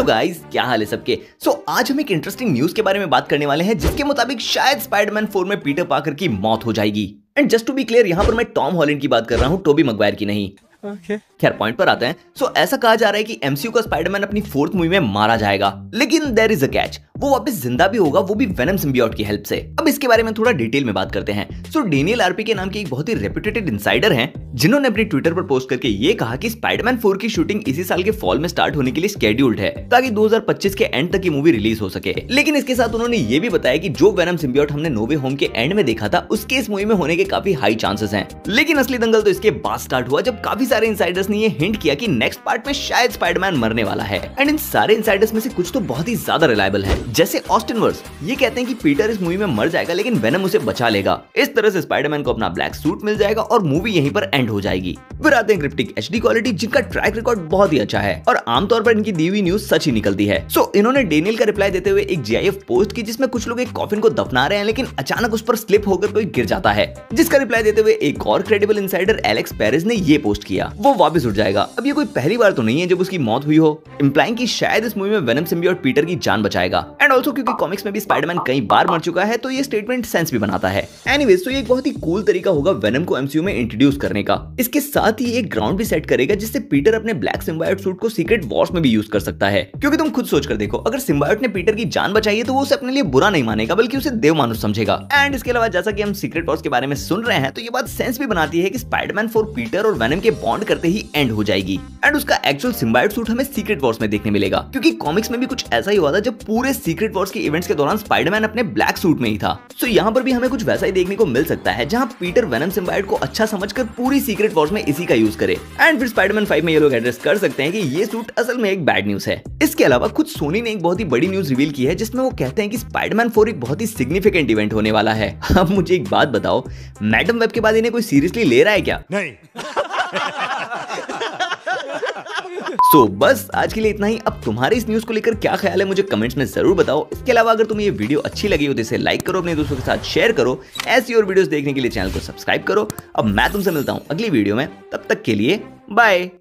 Hello guys, क्या हाल है सबके। आज हम एक इंटरेस्टिंग न्यूज के बारे में बात करने वाले हैं जिसके मुताबिक शायद स्पाइडरमैन 4 में पीटर पार्कर की मौत हो जाएगी। And just to be clear, यहाँ पर मैं टॉम हॉलैंड की बात कर रहा हूँ, टोबी मैगवायर की नहीं। खैर पॉइंट पर आते हैं। ऐसा कहा जा रहा है कि एमसीयू का स्पाइडरमैन अपनी 4th मूवी में मारा जाएगा, लेकिन देयर इज अ कैच, वो वापस जिंदा भी होगा, वो भी वेनम सिम्बियोट की हेल्प से। अब इसके बारे में थोड़ा डिटेल में बात करते हैं। डेनियल आरपी के नाम के एक बहुत ही रेप्यूटेड इनसाइडर हैं, जिन्होंने अपनी ट्विटर पर पोस्ट करके ये कहा कि स्पाइडरमैन 4 की शूटिंग इसी साल के फॉल में स्टार्ट होने के लिए स्केड्यूल्ड है, ताकि 2025 के एंड तक ये मूवी रिलीज हो सके। लेकिन इसके साथ उन्होंने ये भी बताया कि जो वेनम सिम्बियोट हमने नो वे होम के एंड में देखा था, उसके इस मूवी में होने के काफी हाई चांसेस हैं। लेकिन असली दंगल तो इसके बाद स्टार्ट हुआ, जब काफी सारे इनसाइडर्स ने ये हिंट किया कि नेक्स्ट पार्ट में शायद स्पाइडरमैन मरने वाला है। एंड इन सारे इनसाइडर्स में से कुछ तो बहुत ही ज्यादा रिलायबल है, जैसे ऑस्टिन वर्स। ये कहते हैं कि पीटर इस मूवी में मर जाएगा, लेकिन वेनम उसे बचा लेगा। इस तरह से स्पाइडरमैन को अपना ब्लैक सूट मिल जाएगा और मूवी यहीं पर एंड हो जाएगी। फिर आते हैं क्रिप्टिक एचडी क्वालिटी, जिनका ट्रैक रिकॉर्ड बहुत ही अच्छा है और आमतौर पर इनकी दी हुई न्यूज सच ही निकलती है। इन्होंने डेनियल का रिप्लाई देते हुए एक जीआईएफ पोस्ट की, जिसमें कुछ लोग एक कॉफिन को दफना रहे हैं, लेकिन अचानक उस पर स्लिप होकर कोई गिर जाता है, जिसका रिप्लाई देते हुए एक और क्रेडिबल इनसाइडर एलेक्स पेरेज ने ये पोस्ट किया, वो वापस उठ जाएगा। अब ये कोई पहली बार तो नहीं है जब उसकी मौत हुई हो, इंप्लाइंग कि शायद इस मूवी में वेनम सिम्बियोट पीटर की जान बचाएगा। एंड ऑल्सो क्योंकि कॉमिक्स में भी स्पाइडरमैन कई बार मर चुका है, तो ये स्टेटमेंट सेंस भी बनाता है। एनीवेज, ये एक बहुत ही कूल तरीका होगा वेनम को एमसीयू में इंट्रोड्यूस करने का। इसके साथ ही एक ग्राउंड भी सेट करेगा, जिससे पीटर अपने ब्लैक सिम्बायोट सूट को सीक्रेट वॉर्स में भी यूज कर सकता है। क्योंकि तुम खुद सोच कर देखो, अगर सिम्बायोट ने पीटर की जान बचाई है, तो वो उसे अपने लिए बुरा नहीं मानेगा, बल्कि उसे देव मानुष समझेगा। एंड इसके अलावा जैसा कि हम सीक्रेट वॉर्स के बारे में सुन रहे हैं, तो ये बात सेंस भी बनाती है कि स्पाइडरमैन 4 पीटर और वेनम के बॉन्ड करते ही एंड हो जाएगी। एंड उसका एक्चुअल सिम्बायोट सूट हमें सीक्रेट वॉर्स में देखने मिलेगा, क्योंकि कॉमिक्स में भी कुछ ऐसा ही हुआ था, जब पूरे सीक्रेट वॉर्स के इवेंट्स के दौरान स्पाइडरमैन अपने ब्लैक सूट में ही था। यहाँ पर भी हमें कुछ वैसा ही देखने को मिल सकता है, जहाँ पीटर वेनम सिम्बायोट को अच्छा समझकर पूरी सीक्रेट वॉर्स में इसी का यूज करे। एंड फिर स्पाइडरमैन 5 में ये लोग एड्रेस कर सकते हैं कि ये सूट असल में एक बैड न्यूज है। इसके अलावा खुद सोनी ने एक बहुत ही बड़ी न्यूज रिवील की है, जिसमें वो कहते हैं कि स्पाइडरमैन 4 एक बहुत ही सिग्निफिकेंट इवेंट होने वाला है। अब मुझे एक बात बताओ, मैडम वेब के बाद इन्हें कोई सीरियसली ले रहा है क्या? नहीं। बस आज के लिए इतना ही। अब तुम्हारे इस न्यूज को लेकर क्या ख्याल है, मुझे कमेंट्स में जरूर बताओ। इसके अलावा अगर तुम्हें ये वीडियो अच्छी लगी हो तो इसे लाइक करो, अपने दोस्तों के साथ शेयर करो। ऐसी और वीडियोस देखने के लिए चैनल को सब्सक्राइब करो। अब मैं तुमसे मिलता हूँ अगली वीडियो में, तब तक के लिए बाय।